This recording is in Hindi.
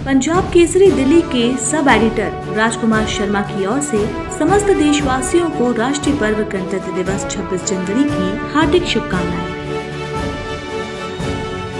पंजाब केसरी दिल्ली के सब एडिटर राजकुमार शर्मा की ओर से समस्त देशवासियों को राष्ट्रीय पर्व गणतंत्र दिवस 26 जनवरी की हार्दिक शुभकामनाएं।